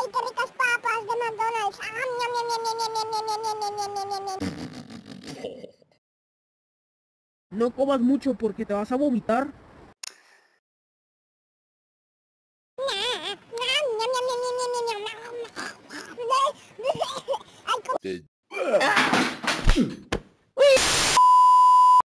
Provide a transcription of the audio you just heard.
¡Ay, qué ricas papas de McDonald's! ¡Ah, ñam, ñam, ñam, ñam, ñam, ñam, ñam, ñam, ñam, ñam, ñam, ñam! No comas mucho porque te vas a vomitar. ¡Ay,